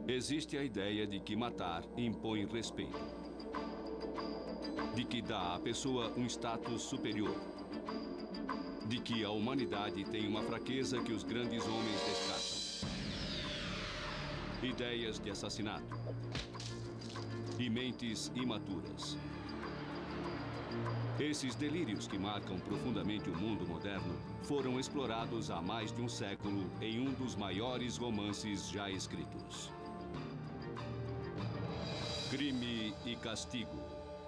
Existe a ideia de que matar impõe respeito, de que dá à pessoa um status superior, de que a humanidade tem uma fraqueza que os grandes homens descartam. Ideias de assassinato e mentes imaturas. Esses delírios que marcam profundamente o mundo moderno foram explorados há mais de um século em um dos maiores romances já escritos. Crime e Castigo.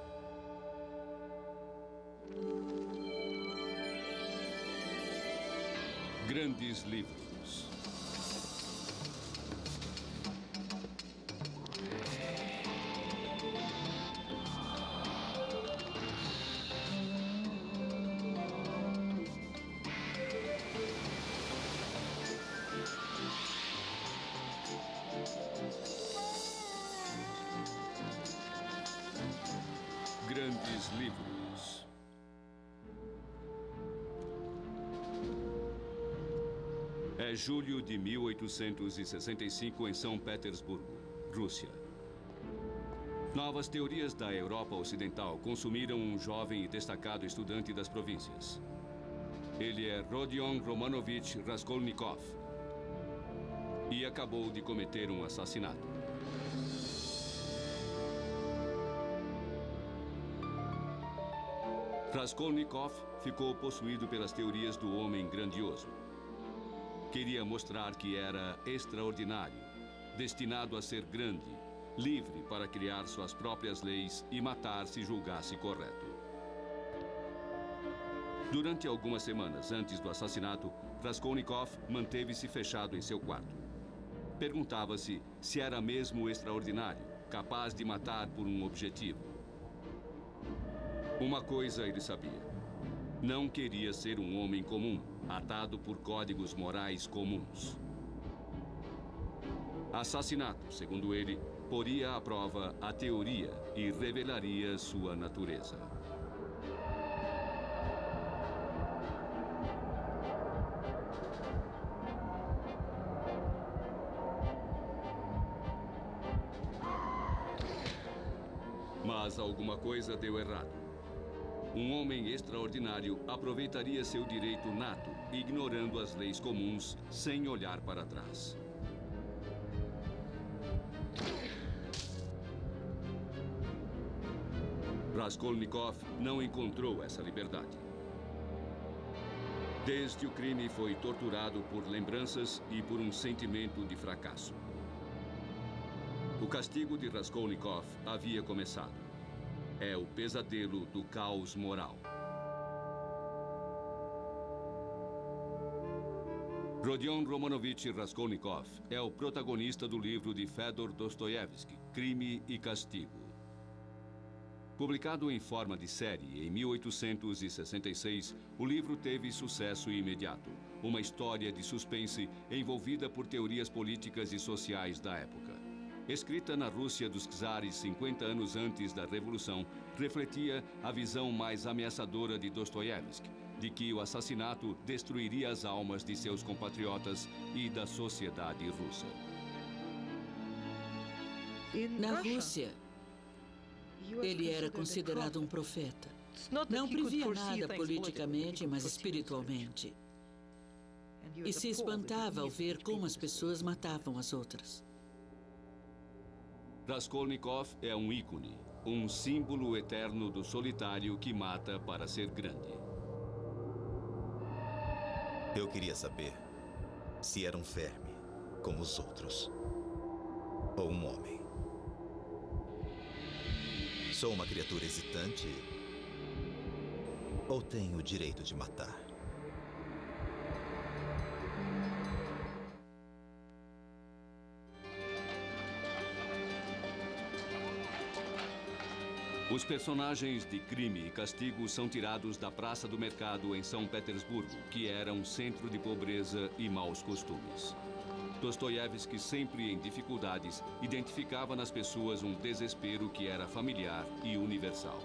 Grandes livros. Grandes livros. É julho de 1865 em São Petersburgo, Rússia. Novas teorias da Europa Ocidental consumiram um jovem e destacado estudante das províncias. Ele é Rodion Romanovich Raskolnikov e acabou de cometer um assassinato. Raskolnikov ficou possuído pelas teorias do homem grandioso. Queria mostrar que era extraordinário, destinado a ser grande, livre para criar suas próprias leis e matar se julgasse correto. Durante algumas semanas antes do assassinato, Raskolnikov manteve-se fechado em seu quarto. Perguntava-se se era mesmo extraordinário, capaz de matar por um objetivo. Uma coisa ele sabia. Não queria ser um homem comum, atado por códigos morais comuns. Assassinato, segundo ele, poria à prova a teoria e revelaria sua natureza. Mas alguma coisa deu errado. Um homem extraordinário aproveitaria seu direito nato, ignorando as leis comuns, sem olhar para trás. Raskolnikov não encontrou essa liberdade. Desde o crime foi torturado por lembranças e por um sentimento de fracasso. O castigo de Raskolnikov havia começado. É o pesadelo do caos moral. Rodion Romanovich Raskolnikov é o protagonista do livro de Fedor Dostoiévski, Crime e Castigo. Publicado em forma de série em 1866, o livro teve sucesso imediato. Uma história de suspense envolvida por teorias políticas e sociais da época. Escrita na Rússia dos czares 50 anos antes da Revolução, refletia a visão mais ameaçadora de Dostoiévski, de que o assassinato destruiria as almas de seus compatriotas e da sociedade russa. Na Rússia, ele era considerado um profeta. Não previa nada politicamente, mas espiritualmente. E se espantava ao ver como as pessoas matavam as outras. Raskolnikov é um ícone, um símbolo eterno do solitário que mata para ser grande. Eu queria saber se era um verme, como os outros, ou um homem. Sou uma criatura hesitante ou tenho o direito de matar? Os personagens de Crime e Castigo são tirados da Praça do Mercado em São Petersburgo, que era um centro de pobreza e maus costumes. Dostoiévski, sempre em dificuldades, identificava nas pessoas um desespero que era familiar e universal.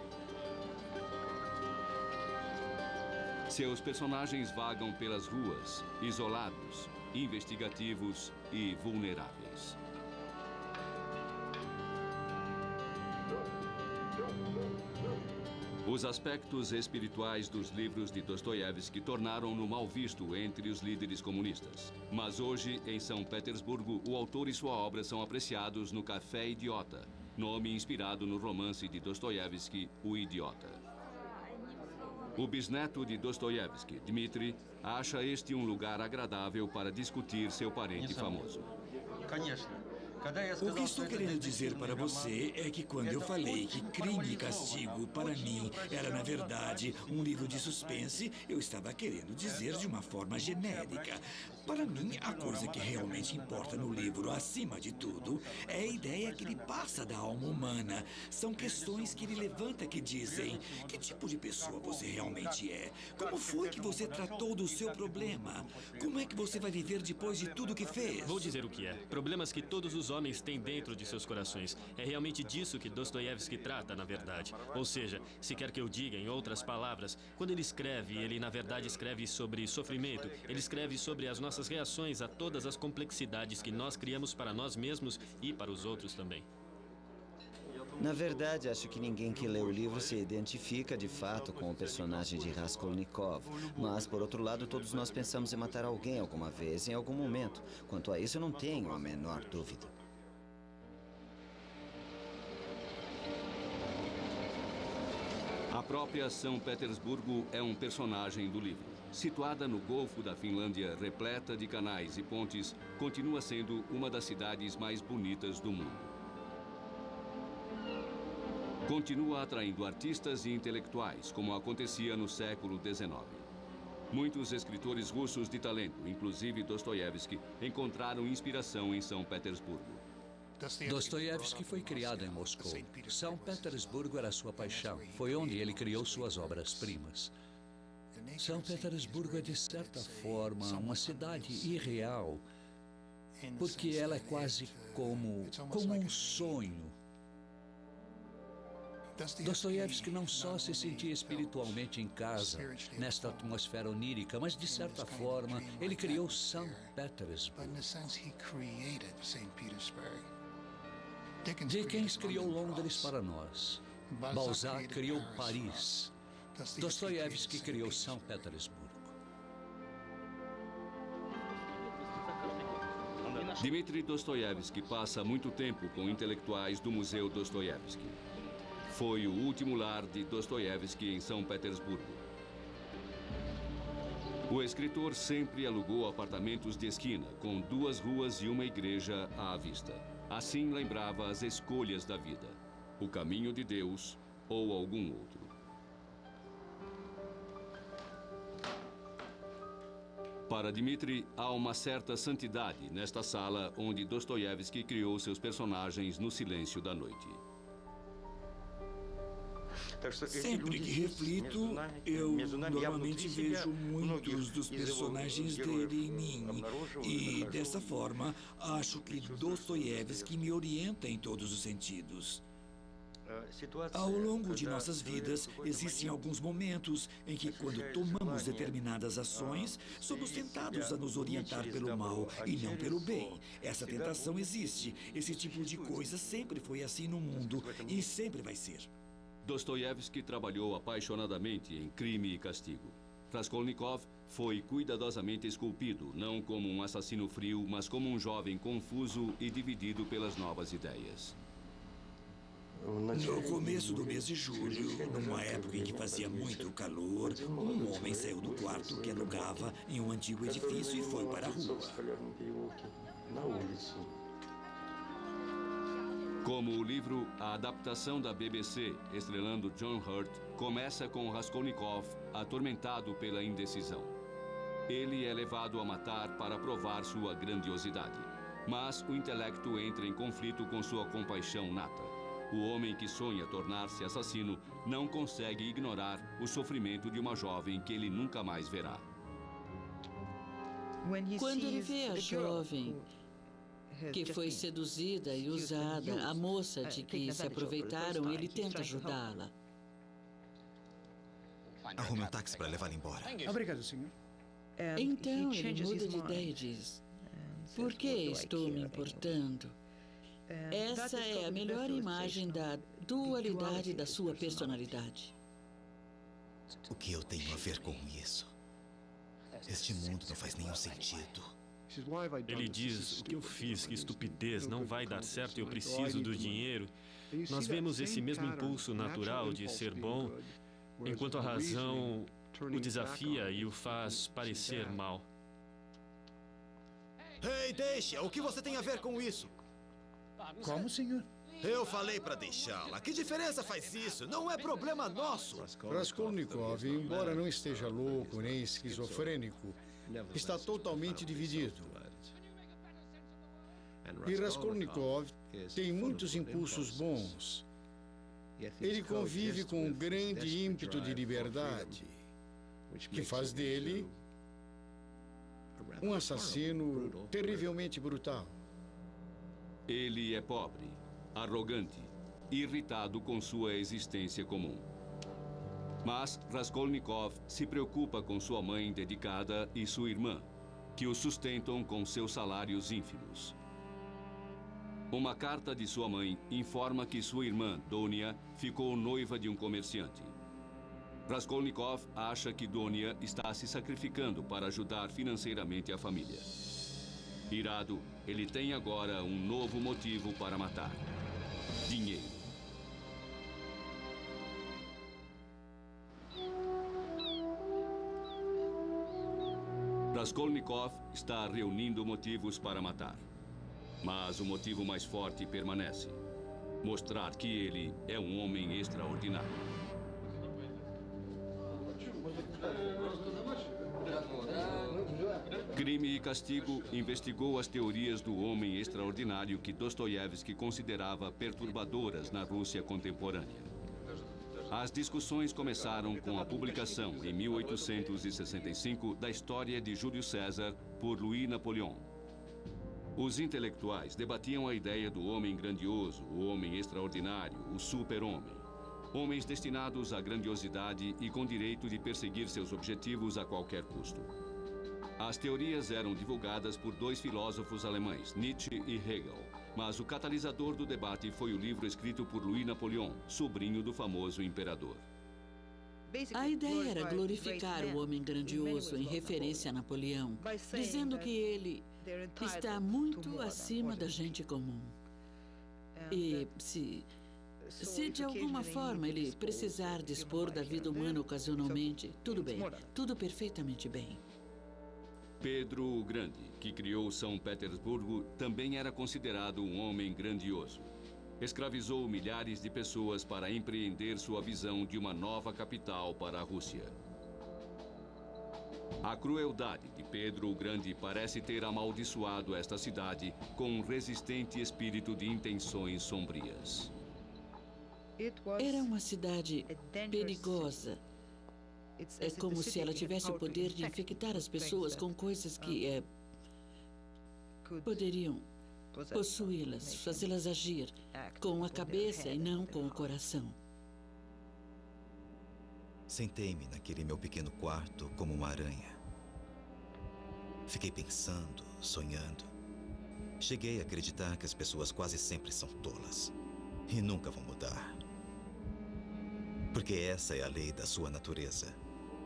Seus personagens vagam pelas ruas, isolados, investigativos e vulneráveis. Os aspectos espirituais dos livros de Dostoiévski tornaram-no mal visto entre os líderes comunistas. Mas hoje, em São Petersburgo, o autor e sua obra são apreciados no Café Idiota, nome inspirado no romance de Dostoiévski, O Idiota. O bisneto de Dostoiévski, Dmitri, acha este um lugar agradável para discutir seu parente famoso. O que estou querendo dizer para você é que quando eu falei que Crime e Castigo, para mim, era, na verdade, um livro de suspense, eu estava querendo dizer de uma forma genérica. Para mim, a coisa que realmente importa no livro, acima de tudo, é a ideia que ele passa da alma humana. São questões que ele levanta que dizem: que tipo de pessoa você realmente é? Como foi que você tratou do seu problema? Como é que você vai viver depois de tudo que fez? Vou dizer o que é. Problemas que todos os homens têm dentro de seus corações. É realmente disso que Dostoiévski trata, na verdade. Ou seja, se quer que eu diga em outras palavras, quando ele escreve, ele na verdade escreve sobre sofrimento. Ele escreve sobre as nossas reações a todas as complexidades que nós criamos para nós mesmos e para os outros também. Na verdade, acho que ninguém que lê o livro se identifica de fato com o personagem de Raskolnikov. Mas, por outro lado, todos nós pensamos em matar alguém alguma vez, em algum momento. Quanto a isso, eu não tenho a menor dúvida. A própria São Petersburgo é um personagem do livro. Situada no Golfo da Finlândia, repleta de canais e pontes, continua sendo uma das cidades mais bonitas do mundo. Continua atraindo artistas e intelectuais, como acontecia no século XIX. Muitos escritores russos de talento, inclusive Dostoiévski, encontraram inspiração em São Petersburgo. Dostoiévski foi criado em Moscou. São Petersburgo era sua paixão. Foi onde ele criou suas obras-primas. São Petersburgo é, de certa forma, uma cidade irreal, porque ela é quase como um sonho. Dostoiévski não só se sentia espiritualmente em casa, nesta atmosfera onírica, mas, de certa forma, ele criou São Petersburgo. Dickens criou Londres para nós. Balzac criou Paris. Dostoiévski criou São Petersburgo. Dmitri Dostoiévski passa muito tempo com intelectuais do Museu Dostoiévski. Foi o último lar de Dostoiévski em São Petersburgo. O escritor sempre alugou apartamentos de esquina, com 2 ruas e uma igreja à vista. Assim lembrava as escolhas da vida, o caminho de Deus ou algum outro. Para Dmitri, há uma certa santidade nesta sala onde Dostoiévski criou seus personagens no silêncio da noite. Sempre que reflito, eu normalmente vejo muitos dos personagens dele em mim. E, dessa forma, acho que Dostoiévski me orienta em todos os sentidos. Ao longo de nossas vidas, existem alguns momentos em que, quando tomamos determinadas ações, somos tentados a nos orientar pelo mal e não pelo bem. Essa tentação existe. Esse tipo de coisa sempre foi assim no mundo e sempre vai ser. Dostoiévski trabalhou apaixonadamente em Crime e Castigo. Raskolnikov foi cuidadosamente esculpido, não como um assassino frio, mas como um jovem confuso e dividido pelas novas ideias. No começo do mês de julho, numa época em que fazia muito calor, um homem saiu do quarto que alugava em um antigo edifício e foi para a rua. Como o livro A Adaptação da BBC, estrelando John Hurt, começa com Raskolnikov atormentado pela indecisão. Ele é levado a matar para provar sua grandiosidade. Mas o intelecto entra em conflito com sua compaixão nata. O homem que sonha tornar-se assassino não consegue ignorar o sofrimento de uma jovem que ele nunca mais verá. Quando ele vê a jovem que foi seduzida e usada, a moça de que se aproveitaram, ele tenta ajudá-la. Arrume um táxi para levá-la embora. Obrigado, senhor. Então ele muda de ideia e diz: por que estou me importando? Essa é a melhor imagem da dualidade da sua personalidade. O que eu tenho a ver com isso? Este mundo não faz nenhum sentido. Ele diz, o que eu fiz, que estupidez, não vai dar certo, eu preciso do dinheiro. Nós vemos esse mesmo impulso natural de ser bom, enquanto a razão o desafia e o faz parecer mal. Ei, deixa! O que você tem a ver com isso? Como, senhor? Eu falei para deixá-la. Que diferença faz isso? Não é problema nosso. Raskolnikov, embora não esteja louco nem esquizofrênico, está totalmente dividido. E Raskolnikov tem muitos impulsos bons. Ele convive com um grande ímpeto de liberdade, que faz dele um assassino terrivelmente brutal. Ele é pobre, arrogante, irritado com sua existência comum. Mas Raskolnikov se preocupa com sua mãe dedicada e sua irmã, que o sustentam com seus salários ínfimos. Uma carta de sua mãe informa que sua irmã, Donia, ficou noiva de um comerciante. Raskolnikov acha que Donia está se sacrificando para ajudar financeiramente a família. Irado, ele tem agora um novo motivo para matar: dinheiro. Raskolnikov está reunindo motivos para matar. Mas o motivo mais forte permanece: mostrar que ele é um homem extraordinário. Crime e Castigo investigou as teorias do homem extraordinário que Dostoiévski considerava perturbadoras na Rússia contemporânea. As discussões começaram com a publicação, em 1865, da história de Júlio César por Louis Napoleon. Os intelectuais debatiam a ideia do homem grandioso, o homem extraordinário, o super-homem. Homens destinados à grandiosidade e com direito de perseguir seus objetivos a qualquer custo. As teorias eram divulgadas por dois filósofos alemães, Nietzsche e Hegel, mas o catalisador do debate foi o livro escrito por Louis Napoleon, sobrinho do famoso imperador. A ideia era glorificar o homem grandioso em referência a Napoleão, dizendo que ele está muito acima da gente comum. E se de alguma forma ele precisar dispor da vida humana ocasionalmente, tudo bem, tudo perfeitamente bem. Pedro o Grande, que criou São Petersburgo, também era considerado um homem grandioso. Escravizou milhares de pessoas para empreender sua visão de uma nova capital para a Rússia. A crueldade de Pedro o Grande parece ter amaldiçoado esta cidade com um resistente espírito de intenções sombrias. Era uma cidade perigosa. É como se ela tivesse o poder de infectar as pessoas com coisas que poderiam possuí-las, fazê-las agir com a cabeça e não com o coração. Sentei-me naquele meu pequeno quarto como uma aranha. Fiquei pensando, sonhando. Cheguei a acreditar que as pessoas quase sempre são tolas e nunca vão mudar. Porque essa é a lei da sua natureza.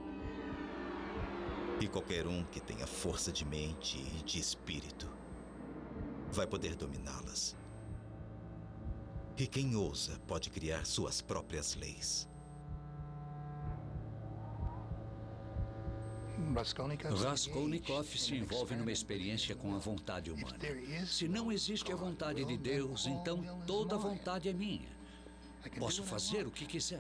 E qualquer um que tenha força de mente e de espírito vai poder dominá-las. E quem ousa pode criar suas próprias leis. Raskolnikov se envolve numa experiência com a vontade humana. Se não existe a vontade de Deus, então toda a vontade é minha. Posso fazer o que quiser.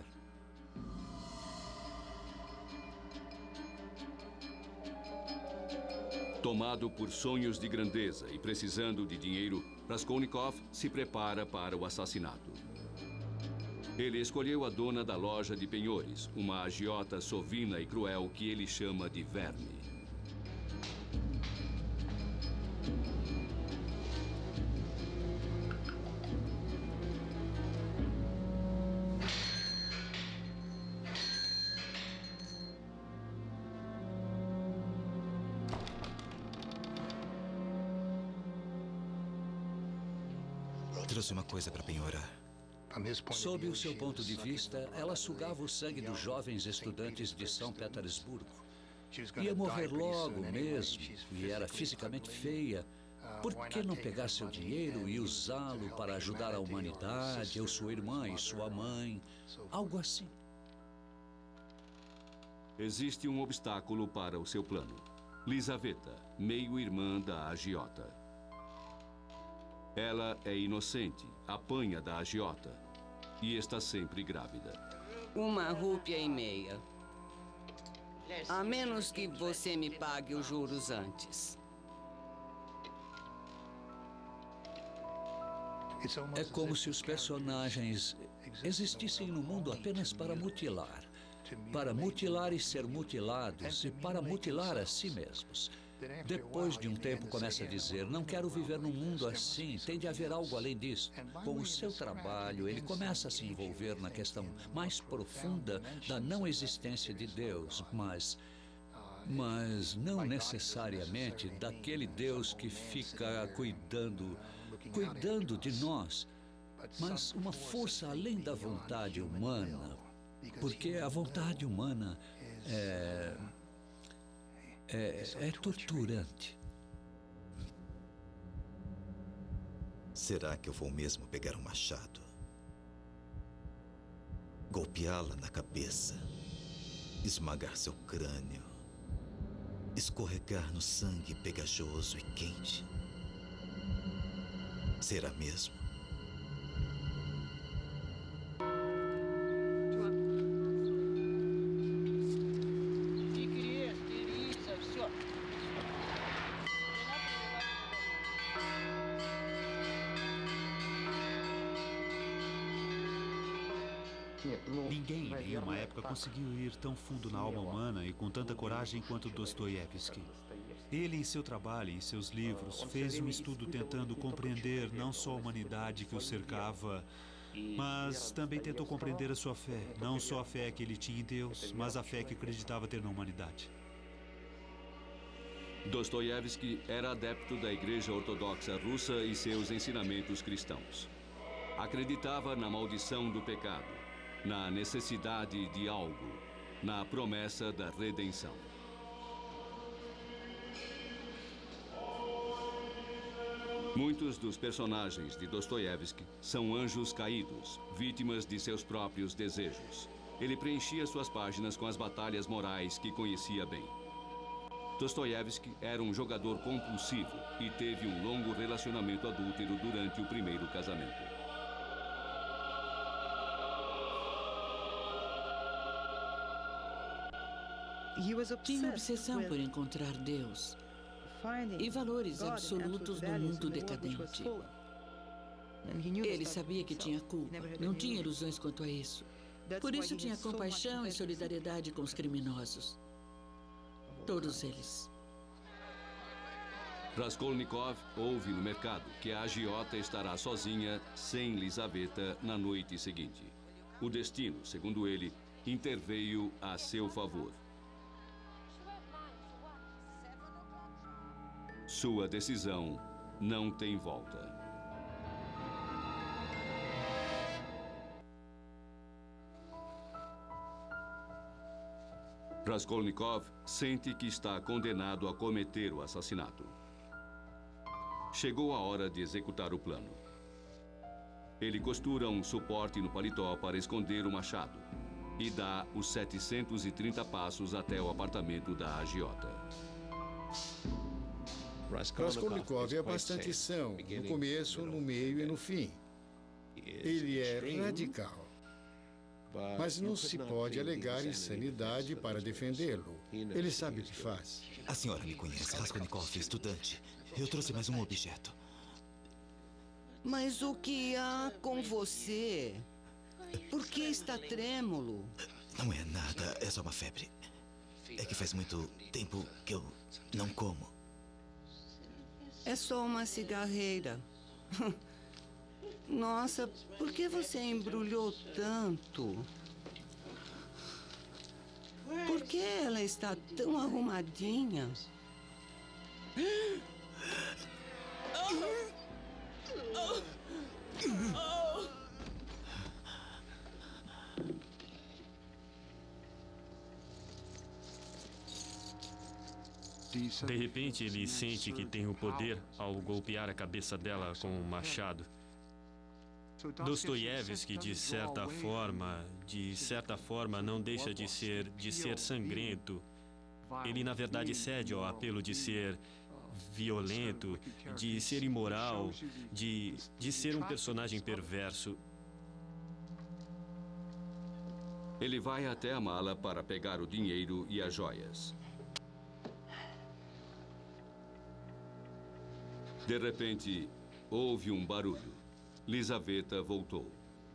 Tomado por sonhos de grandeza e precisando de dinheiro, Raskolnikov se prepara para o assassinato. Ele escolheu a dona da loja de penhores, uma agiota sovina e cruel que ele chama de verme. Trouxe uma coisa para penhorar. Sob o seu ponto de vista, ela sugava o sangue dos jovens estudantes de São Petersburgo. Ia morrer logo mesmo e era fisicamente feia. Por que não pegar seu dinheiro e usá-lo para ajudar a humanidade, ou sua irmã e sua mãe? Algo assim. Existe um obstáculo para o seu plano. Lizaveta, meio-irmã da agiota. Ela é inocente, apanha da agiota e está sempre grávida. 1 rúpia e meia. A menos que você me pague os juros antes. É como se os personagens existissem no mundo apenas para mutilar. Para mutilar e ser mutilados e para mutilar a si mesmos. Depois de um tempo começa a dizer, não quero viver num mundo assim, tem de haver algo além disso. Com o seu trabalho, ele começa a se envolver na questão mais profunda da não existência de Deus, mas não necessariamente daquele Deus que fica cuidando de nós, mas uma força além da vontade humana, porque a vontade humana é torturante. Será que eu vou mesmo pegar um machado? Golpeá-la na cabeça, esmagar seu crânio, escorregar no sangue pegajoso e quente? Será mesmo? Ninguém, em nenhuma época, conseguiu ir tão fundo na alma humana e com tanta coragem quanto Dostoiévski. Ele, em seu trabalho, em seus livros, fez um estudo tentando compreender não só a humanidade que o cercava, mas também tentou compreender a sua fé. Não só a fé que ele tinha em Deus, mas a fé que acreditava ter na humanidade. Dostoiévski era adepto da Igreja Ortodoxa Russa e seus ensinamentos cristãos. Acreditava na maldição do pecado, na necessidade de algo, na promessa da redenção. Muitos dos personagens de Dostoiévski são anjos caídos, vítimas de seus próprios desejos. Ele preenchia suas páginas com as batalhas morais que conhecia bem. Dostoiévski era um jogador compulsivo e teve um longo relacionamento adúltero durante o primeiro casamento. Tinha obsessão por encontrar Deus e valores absolutos no mundo decadente. Ele sabia que tinha culpa, não tinha ilusões quanto a isso. Por isso tinha compaixão e solidariedade com os criminosos. Todos eles. Raskolnikov ouve no mercado que a agiota estará sozinha, sem Lizaveta, na noite seguinte. O destino, segundo ele, interveio a seu favor. Sua decisão não tem volta. Raskolnikov sente que está condenado a cometer o assassinato. Chegou a hora de executar o plano. Ele costura um suporte no paletó para esconder o machado e dá os 730 passos até o apartamento da agiota. Raskolnikov é bastante são, no começo, no meio e no fim. Ele é radical. Mas não se pode alegar insanidade para defendê-lo. Ele sabe o que faz. A senhora me conhece, Raskolnikov, estudante. Eu trouxe mais um objeto. Mas o que há com você? Por que está trêmulo? Não é nada, é só uma febre. É que faz muito tempo que eu não como. É só uma cigarreira. Nossa, por que você embrulhou tanto? Por que ela está tão arrumadinha? De repente, ele sente que tem o poder ao golpear a cabeça dela com um machado. Dostoiévski, de certa forma, não deixa de ser sangrento. Ele, na verdade, cede ao apelo de ser violento, de ser imoral, de ser um personagem perverso. Ele vai até a mala para pegar o dinheiro e as joias. De repente, houve um barulho. Lizaveta voltou.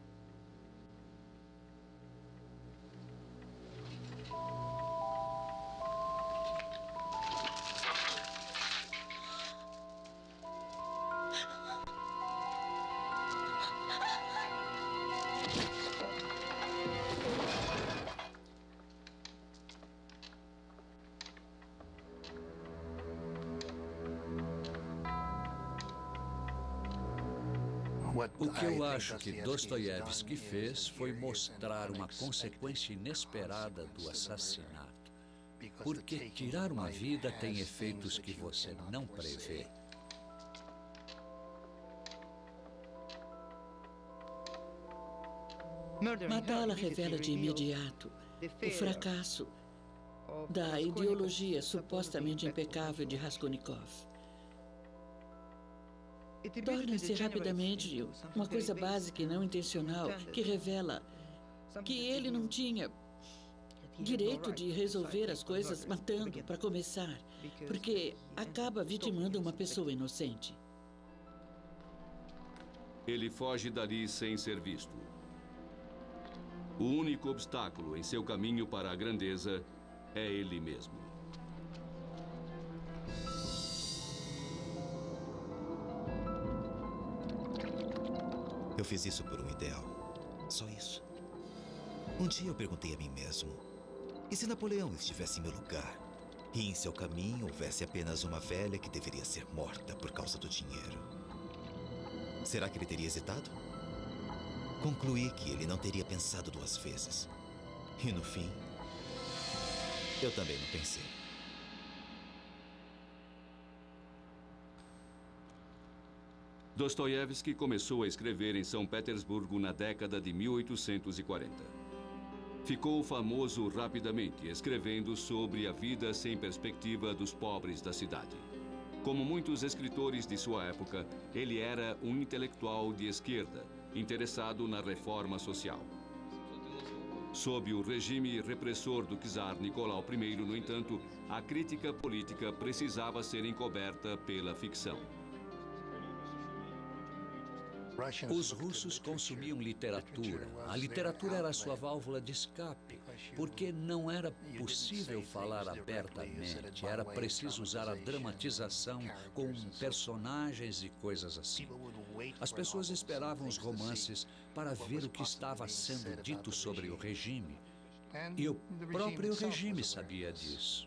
O que eu acho que Dostoiévski fez foi mostrar uma consequência inesperada do assassinato. Porque tirar uma vida tem efeitos que você não prevê. Matá-la revela de imediato o fracasso da ideologia supostamente impecável de Raskolnikov. Torna-se rapidamente uma coisa básica e não intencional que revela que ele não tinha direito de resolver as coisas matando, para começar, porque acaba vitimando uma pessoa inocente. Ele foge dali sem ser visto. O único obstáculo em seu caminho para a grandeza é ele mesmo. Eu fiz isso por um ideal. Só isso. Um dia eu perguntei a mim mesmo: e se Napoleão estivesse em meu lugar e em seu caminho houvesse apenas uma velha que deveria ser morta por causa do dinheiro? Será que ele teria hesitado? Concluí que ele não teria pensado duas vezes. E no fim, eu também não pensei. Dostoiévski começou a escrever em São Petersburgo na década de 1840. Ficou famoso rapidamente, escrevendo sobre a vida sem perspectiva dos pobres da cidade. Como muitos escritores de sua época, ele era um intelectual de esquerda, interessado na reforma social. Sob o regime repressor do czar Nicolau I, no entanto, a crítica política precisava ser encoberta pela ficção. Os russos consumiam literatura. A literatura era sua válvula de escape, porque não era possível falar abertamente. Era preciso usar a dramatização com personagens e coisas assim. As pessoas esperavam os romances para ver o que estava sendo dito sobre o regime. E o próprio regime sabia disso.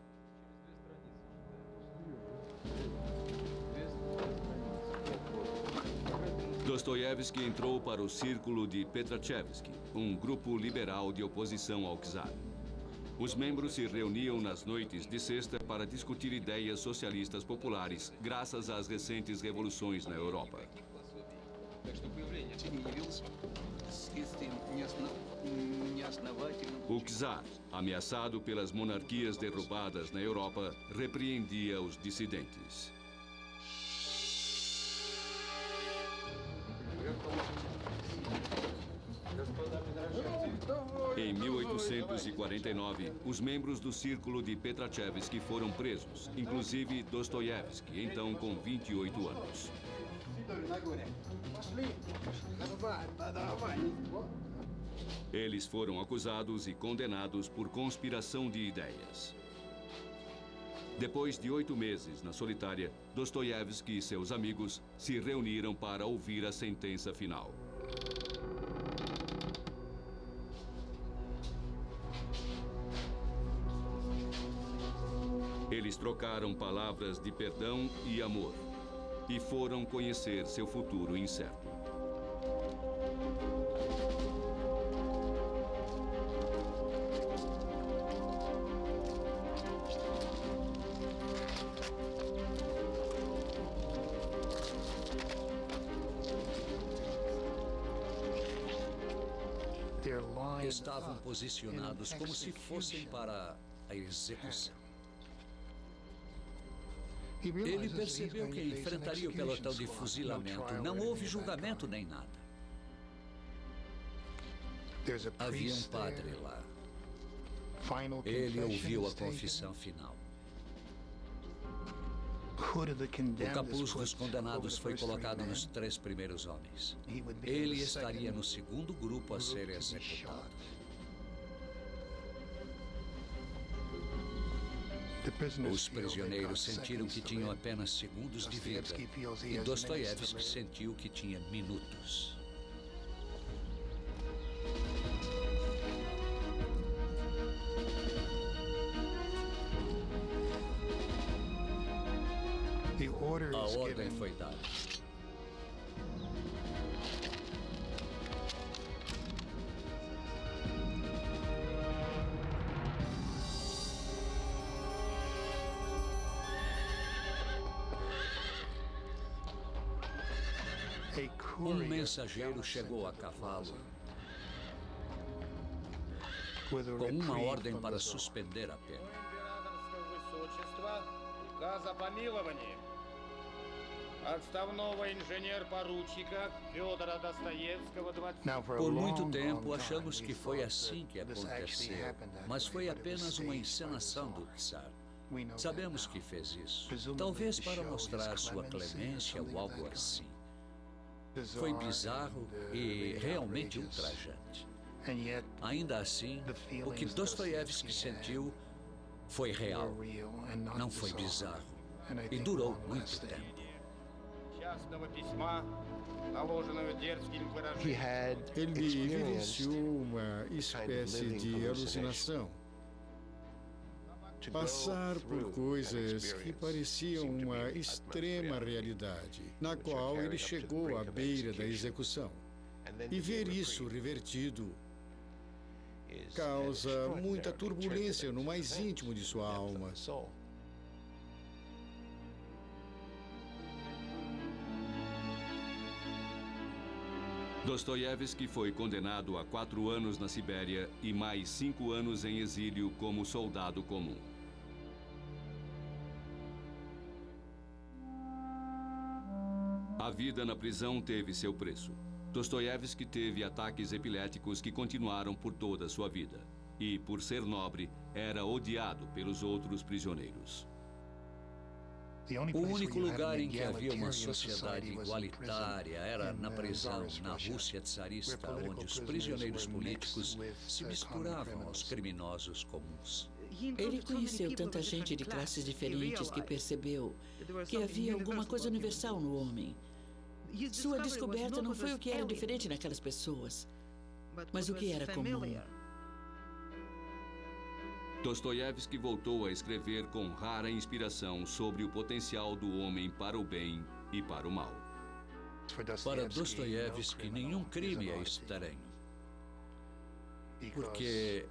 Dostoiévski entrou para o círculo de Petrachevsky, um grupo liberal de oposição ao czar. Os membros se reuniam nas noites de sexta para discutir ideias socialistas populares, graças às recentes revoluções na Europa. O czar, ameaçado pelas monarquias derrubadas na Europa, repreendia os dissidentes. Em 1849, os membros do círculo de Petrachevsky foram presos, inclusive Dostoiévski, então com 28 anos. Eles foram acusados e condenados por conspiração de ideias. Depois de 8 meses na solitária, Dostoiévski e seus amigos se reuniram para ouvir a sentença final. Eles trocaram palavras de perdão e amor e foram conhecer seu futuro incerto. estavam posicionados como se fossem para a execução. Ele percebeu que enfrentaria o pelotão de fuzilamento. Não houve julgamento nem nada. Havia um padre lá. Ele ouviu a confissão final. O capuz dos condenados foi colocado nos 3 primeiros homens. Ele estaria no segundo grupo a ser executado. Os prisioneiros sentiram que tinham apenas segundos de vida e Dostoiévski sentiu que tinha minutos. A ordem foi dada. Um mensageiro chegou a cavalo com uma ordem para suspender a pena. Por muito tempo, achamos que foi assim que aconteceu, mas foi apenas uma encenação do Tsar. Sabemos que fez isso, talvez para mostrar sua clemência ou algo assim. Foi bizarro e realmente ultrajante. Ainda assim, o que Dostoiévski sentiu foi real, não foi bizarro, e durou muito tempo. Ele vivenciou uma espécie de alucinação. Passar por coisas que pareciam uma extrema realidade, na qual ele chegou à beira da execução. E ver isso revertido causa muita turbulência no mais íntimo de sua alma. Dostoiévski foi condenado a 4 anos na Sibéria e mais 5 anos em exílio como soldado comum. A vida na prisão teve seu preço. Dostoiévski teve ataques epiléticos que continuaram por toda a sua vida. E, por ser nobre, era odiado pelos outros prisioneiros. O único lugar em que havia uma sociedade igualitária era na prisão, na Rússia tsarista, onde os prisioneiros políticos se misturavam aos criminosos comuns. Ele conheceu tanta gente de classes diferentes que percebeu que havia alguma coisa universal no homem. Sua descoberta não foi o que era diferente naquelas pessoas, mas o que era comum. Dostoiévski voltou a escrever com rara inspiração sobre o potencial do homem para o bem e para o mal. Para Dostoiévski, nenhum crime é estranho, porque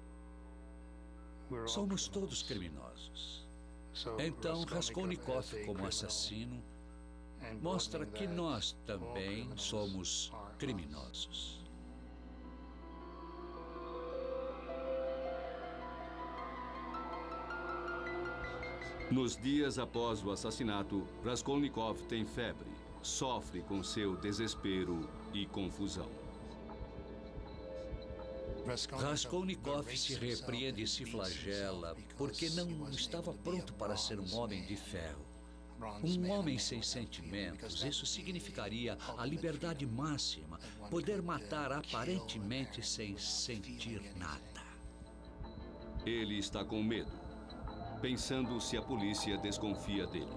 somos todos criminosos. Então, Raskolnikov, como assassino, mostra que nós também somos criminosos. Nos dias após o assassinato, Raskolnikov tem febre, sofre com seu desespero e confusão. Raskolnikov se repreende e se flagela porque não estava pronto para ser um homem de ferro. Um homem sem sentimentos, isso significaria a liberdade máxima, poder matar aparentemente sem sentir nada. Ele está com medo, pensando se a polícia desconfia dele.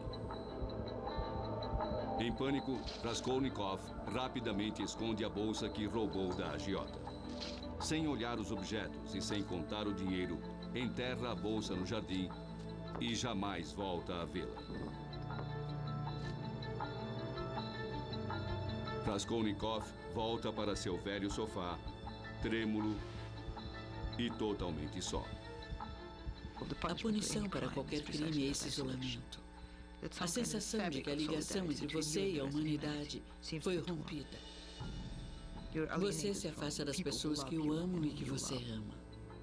Em pânico, Raskolnikov rapidamente esconde a bolsa que roubou da agiota. Sem olhar os objetos e sem contar o dinheiro, enterra a bolsa no jardim e jamais volta a vê-la. Raskolnikov volta para seu velho sofá, trêmulo e totalmente só. A punição para qualquer crime é esse isolamento. A sensação de que a ligação entre você e a humanidade foi rompida. Você se afasta das pessoas que o amam e que você ama.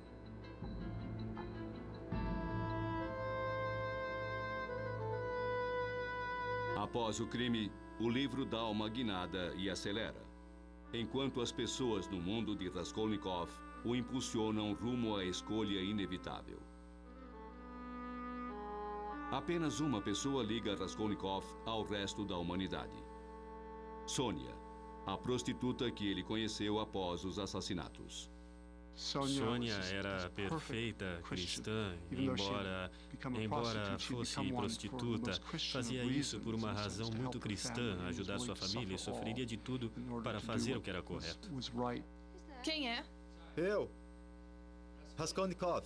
Após o crime, o livro dá uma guinada e acelera, enquanto as pessoas no mundo de Raskolnikov o impulsionam rumo à escolha inevitável. Apenas uma pessoa liga Raskolnikov ao resto da humanidade. Sônia, a prostituta que ele conheceu após os assassinatos. Sônia era perfeita cristã, embora fosse prostituta, fazia isso por uma razão muito cristã, ajudar sua família e sofreria de tudo para fazer o que era correto. Quem é? Eu, Raskolnikov.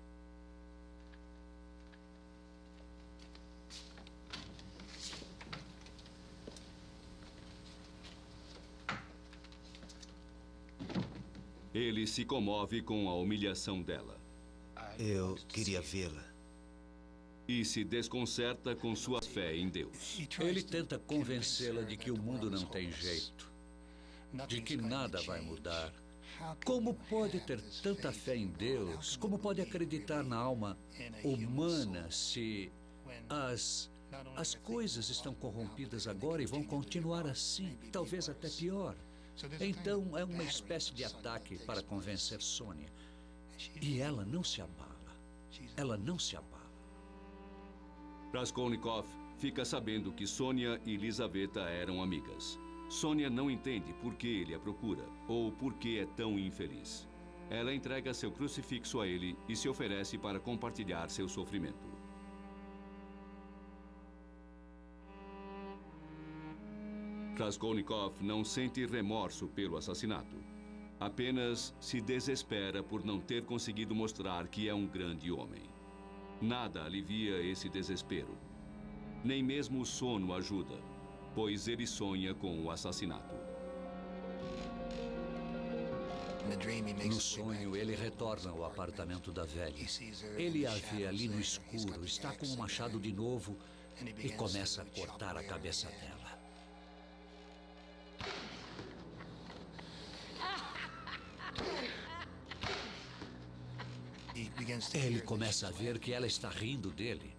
Ele se comove com a humilhação dela. Eu queria vê-la. E se desconcerta com sua fé em Deus. Ele tenta convencê-la de que o mundo não tem jeito, de que nada vai mudar. Como pode ter tanta fé em Deus? Como pode acreditar na alma humana se as coisas estão corrompidas agora e vão continuar assim, talvez até pior? Então, é uma espécie de ataque para convencer Sônia. E ela não se abala. Ela não se abala. Raskolnikov fica sabendo que Sônia e Lizaveta eram amigas. Sônia não entende por que ele a procura ou por que é tão infeliz. Ela entrega seu crucifixo a ele e se oferece para compartilhar seu sofrimento. Raskolnikov não sente remorso pelo assassinato. Apenas se desespera por não ter conseguido mostrar que é um grande homem. Nada alivia esse desespero. Nem mesmo o sono ajuda, pois ele sonha com o assassinato. No sonho, ele retorna ao apartamento da velha. Ele a vê ali no escuro, está com o machado de novo e começa a cortar a cabeça dela. Ele começa a ver que ela está rindo dele.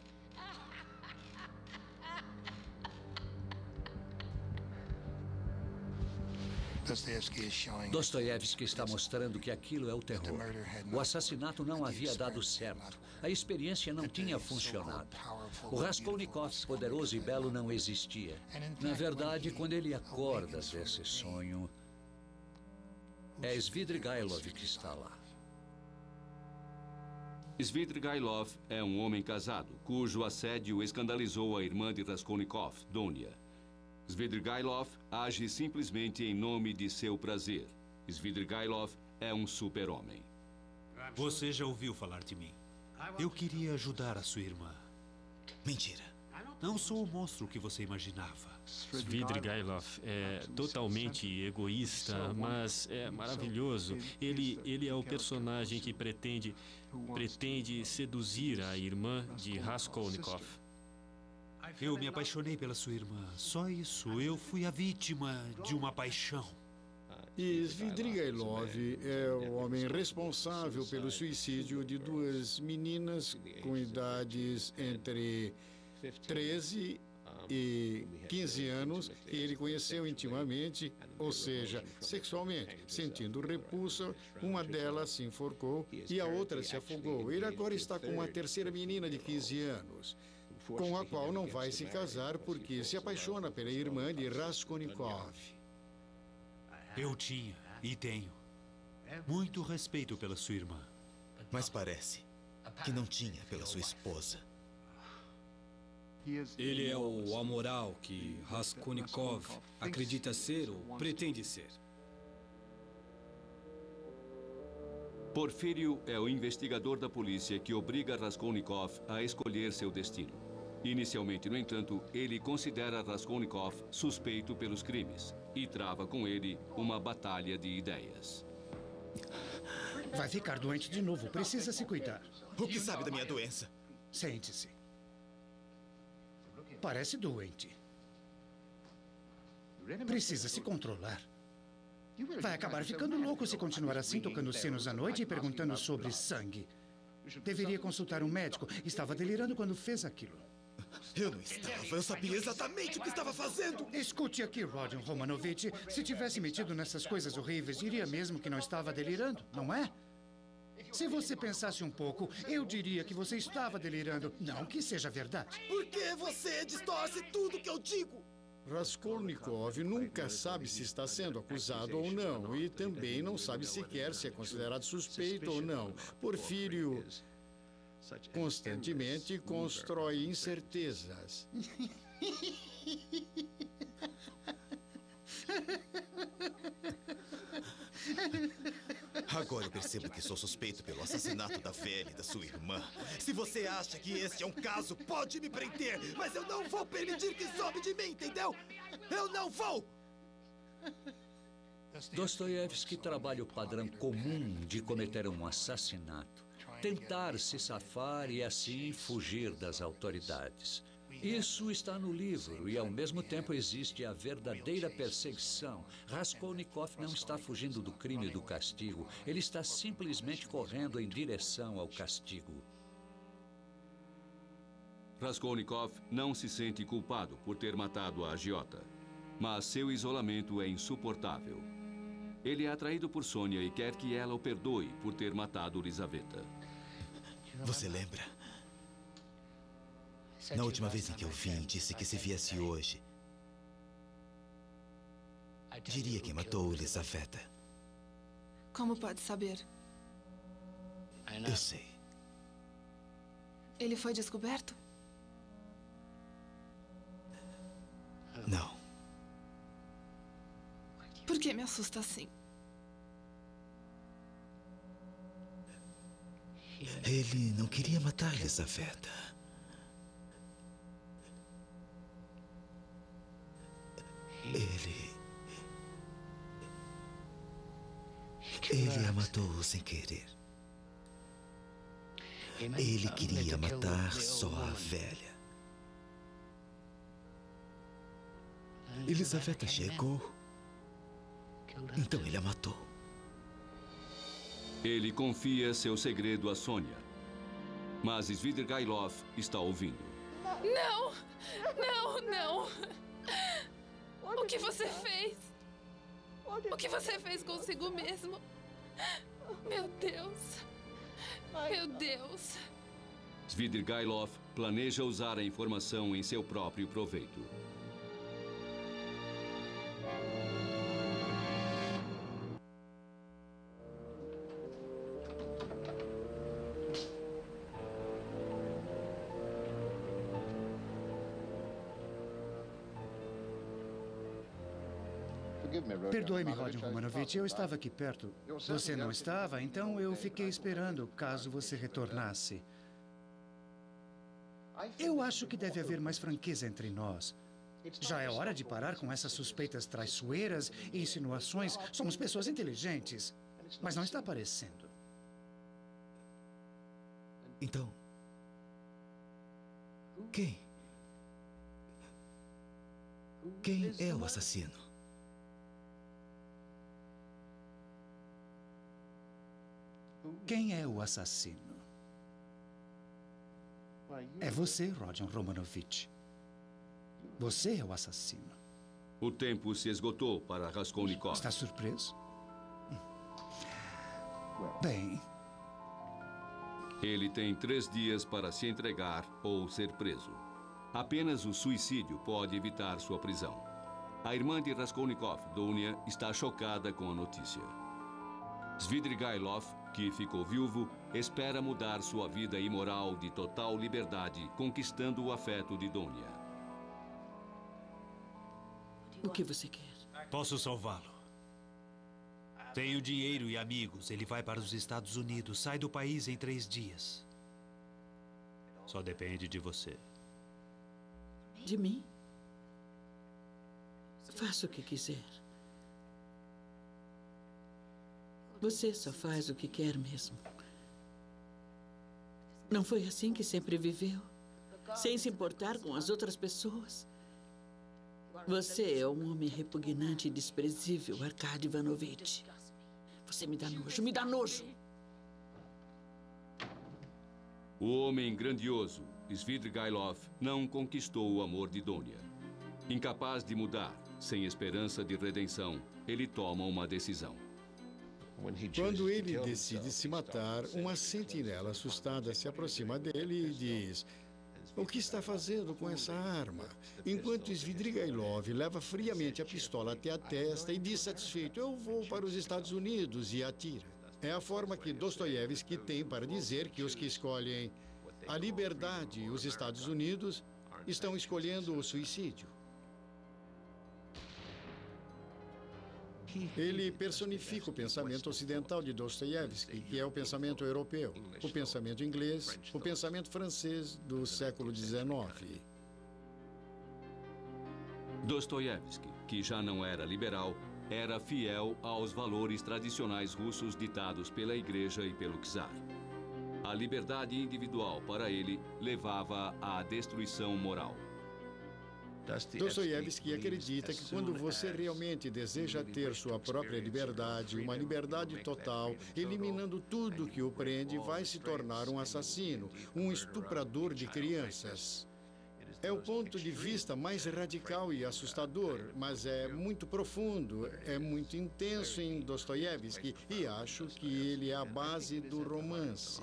Dostoiévski está mostrando que aquilo é o terror. O assassinato não havia dado certo. A experiência não tinha funcionado. O Raskolnikov poderoso e belo não existia. Na verdade, quando ele acorda desse sonho, é Svidrigailov que está lá. Svidrigailov é um homem casado, cujo assédio escandalizou a irmã de Raskolnikov, Donia. Svidrigailov age simplesmente em nome de seu prazer. Svidrigailov é um super-homem. Você já ouviu falar de mim. Eu queria ajudar a sua irmã. Mentira. Não sou o monstro que você imaginava. Svidrigailov é totalmente egoísta, mas é maravilhoso. Ele é o personagem que pretende seduzir a irmã de Raskolnikov. Eu me apaixonei pela sua irmã. Só isso. Eu fui a vítima de uma paixão. E Svidrigailov é o homem responsável pelo suicídio de duas meninas com idades entre 13 e 15 anos que ele conheceu intimamente, ou seja, sexualmente. Sentindo repulsa, uma delas se enforcou e a outra se afogou. Ele agora está com uma terceira menina de 15 anos, com a qual não vai se casar porque se apaixona pela irmã de Raskolnikov. Eu tinha e tenho muito respeito pela sua irmã. Mas parece que não tinha pela sua esposa. Ele é o amoral que Raskolnikov acredita ser ou pretende ser. Porfírio é o investigador da polícia que obriga Raskolnikov a escolher seu destino. Inicialmente, no entanto, ele considera Raskolnikov suspeito pelos crimes e trava com ele uma batalha de ideias. Vai ficar doente de novo. Precisa se cuidar. O que sabe da minha doença? Sente-se. Parece doente. Precisa se controlar. Vai acabar ficando louco se continuar assim, tocando sinos à noite e perguntando sobre sangue. Deveria consultar um médico. Estava delirando quando fez aquilo. Eu não estava. Eu sabia exatamente o que estava fazendo. Escute aqui, Rodion Romanovich. Se tivesse metido nessas coisas horríveis, diria mesmo que não estava delirando, não é? Se você pensasse um pouco, eu diria que você estava delirando. Não que seja verdade. Por que você distorce tudo que eu digo? Raskolnikov nunca sabe se está sendo acusado ou não. E também não sabe sequer se é considerado suspeito ou não. Porfírio constantemente constrói incertezas. Agora eu percebo que sou suspeito pelo assassinato da velha e da sua irmã. Se você acha que este é um caso, pode me prender, mas eu não vou permitir que sobe de mim, entendeu? Eu não vou! Dostoiévski trabalha o padrão comum de cometer um assassinato, tentar se safar e assim fugir das autoridades. Isso está no livro e, ao mesmo tempo, existe a verdadeira perseguição. Raskolnikov não está fugindo do crime e do castigo. Ele está simplesmente correndo em direção ao castigo. Raskolnikov não se sente culpado por ter matado a agiota, mas seu isolamento é insuportável. Ele é atraído por Sônia e quer que ela o perdoe por ter matado Lizaveta. Você lembra? Na última vez em que eu vim, disse que se viesse hoje, diria que matou Lizaveta. Como pode saber? Eu sei. Ele foi descoberto? Não. Por que me assusta assim? Ele não queria matar Lizaveta. Ele a matou sem querer. Ele queria matar só a velha. Elizaveta chegou. Então ele a matou. Ele confia seu segredo a Sônia, mas Svidrigailov está ouvindo. Não! Não, não! O que você fez? O que você fez consigo mesmo? Meu Deus! Meu Deus! Svidrigailov planeja usar a informação em seu próprio proveito. Perdoe-me, Rodion Romanovich, eu estava aqui perto. Você não estava, então eu fiquei esperando caso você retornasse. Eu acho que deve haver mais franqueza entre nós. Já é hora de parar com essas suspeitas traiçoeiras e insinuações. Somos pessoas inteligentes, mas não está aparecendo. Então, quem é o assassino? Quem é o assassino? É você, Rodion Romanovich. Você é o assassino. O tempo se esgotou para Raskolnikov. Está surpreso? Bem... Ele tem 3 dias para se entregar ou ser preso. Apenas o suicídio pode evitar sua prisão. A irmã de Raskolnikov, Dunya, está chocada com a notícia. Svidrigailov, que ficou viúvo, espera mudar sua vida imoral de total liberdade, conquistando o afeto de Dunya. O que você quer? Posso salvá-lo. Tenho dinheiro e amigos. Ele vai para os Estados Unidos. Sai do país em 3 dias. Só depende de você. De mim? Faça o que quiser. Você só faz o que quer mesmo. Não foi assim que sempre viveu? Sem se importar com as outras pessoas? Você é um homem repugnante e desprezível, Arkady Ivanovich. Você me dá nojo, me dá nojo. O homem grandioso, Svidrigailov, não conquistou o amor de Donia. Incapaz de mudar, sem esperança de redenção, ele toma uma decisão. Quando ele decide se matar, uma sentinela assustada se aproxima dele e diz: "O que está fazendo com essa arma?" Enquanto Svidrigailov leva friamente a pistola até a testa e diz satisfeito: "Eu vou para os Estados Unidos", e atira. É a forma que Dostoiévski tem para dizer que os que escolhem a liberdade e os Estados Unidos estão escolhendo o suicídio. Ele personifica o pensamento ocidental de Dostoiévski, que é o pensamento europeu, o pensamento inglês, o pensamento francês do século XIX. Dostoiévski, que já não era liberal, era fiel aos valores tradicionais russos ditados pela Igreja e pelo czar. A liberdade individual, para ele, levava à destruição moral. Dostoiévski acredita que quando você realmente deseja ter sua própria liberdade, uma liberdade total, eliminando tudo que o prende, vai se tornar um assassino, um estuprador de crianças. É o ponto de vista mais radical e assustador, mas é muito profundo, é muito intenso em Dostoiévski, e acho que ele é a base do romance.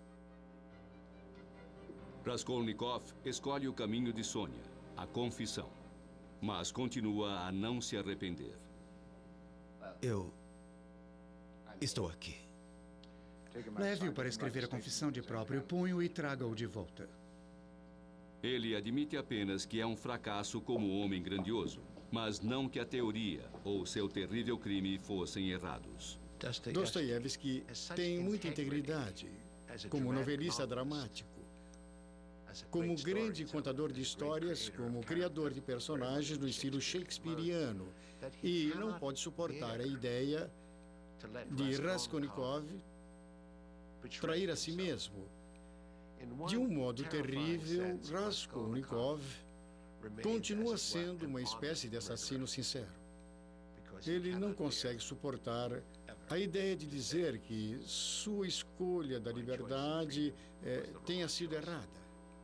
Raskolnikov escolhe o caminho de Sônia, a confissão, mas continua a não se arrepender. Eu estou aqui. Leve-o para escrever a confissão de próprio punho e traga-o de volta. Ele admite apenas que é um fracasso como homem grandioso, mas não que a teoria ou seu terrível crime fossem errados. Dostoiévski tem muita integridade como novelista dramático, como grande contador de histórias, como criador de personagens no estilo shakespeariano, e não pode suportar a ideia de Raskolnikov trair a si mesmo. De um modo terrível, Raskolnikov continua sendo uma espécie de assassino sincero. Ele não consegue suportar a ideia de dizer que sua escolha da liberdade tenha sido errada.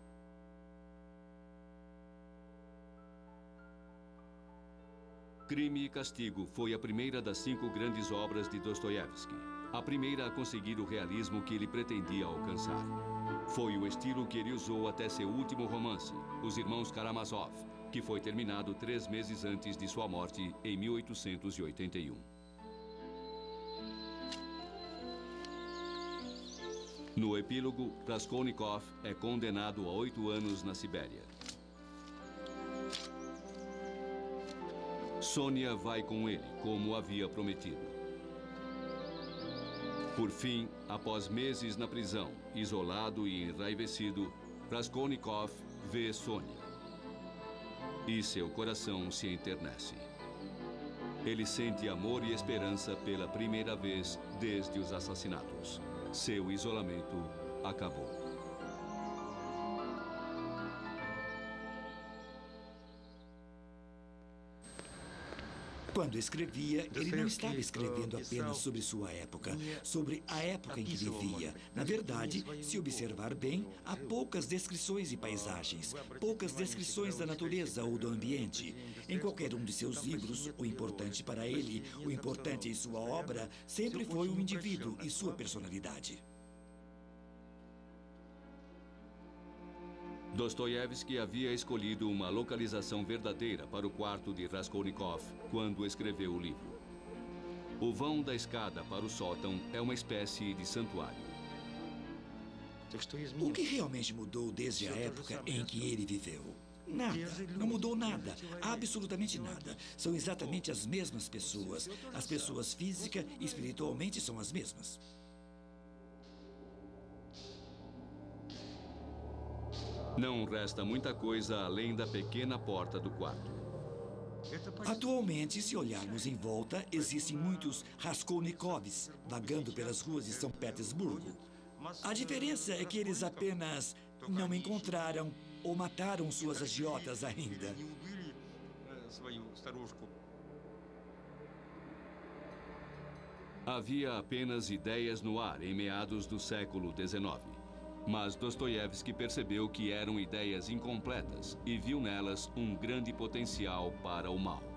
Crime e Castigo foi a primeira das 5 grandes obras de Dostoiévski, a primeira a conseguir o realismo que ele pretendia alcançar. Foi o estilo que ele usou até seu último romance, Os Irmãos Karamazov, que foi terminado 3 meses antes de sua morte, em 1881. No epílogo, Raskolnikov é condenado a 8 anos na Sibéria. Sônia vai com ele, como havia prometido. Por fim, após meses na prisão, isolado e enraivecido, Raskolnikov vê Sônia. E seu coração se enternece. Ele sente amor e esperança pela primeira vez desde os assassinatos. Seu isolamento acabou. Quando escrevia, ele não estava escrevendo apenas sobre sua época, sobre a época em que vivia. Na verdade, se observar bem, há poucas descrições de paisagens, poucas descrições da natureza ou do ambiente. Em qualquer um de seus livros, o importante para ele, o importante em sua obra, sempre foi o indivíduo e sua personalidade. Dostoiévski havia escolhido uma localização verdadeira para o quarto de Raskolnikov quando escreveu o livro. O vão da escada para o sótão é uma espécie de santuário. O que realmente mudou desde a época em que ele viveu? Nada. Não mudou nada. Absolutamente nada. São exatamente as mesmas pessoas. As pessoas física e espiritualmente são as mesmas. Não resta muita coisa além da pequena porta do quarto. Atualmente, se olharmos em volta, existem muitos Raskolnikovs vagando pelas ruas de São Petersburgo. A diferença é que eles apenas não encontraram ou mataram suas agiotas ainda. Havia apenas ideias no ar em meados do século XIX. Mas Dostoiévski percebeu que eram ideias incompletas e viu nelas um grande potencial para o mal.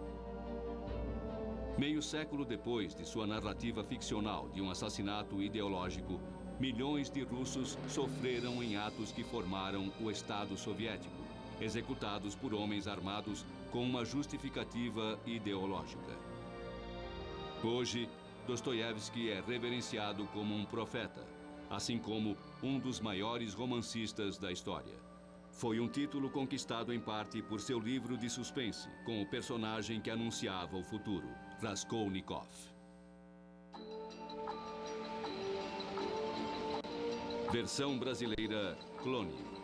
Meio século depois de sua narrativa ficcional de um assassinato ideológico, milhões de russos sofreram em atos que formaram o Estado soviético, executados por homens armados com uma justificativa ideológica. Hoje, Dostoiévski é reverenciado como um profeta, assim como um dos maiores romancistas da história. Foi um título conquistado em parte por seu livro de suspense, com o personagem que anunciava o futuro, Raskolnikov. Versão brasileira, Clone.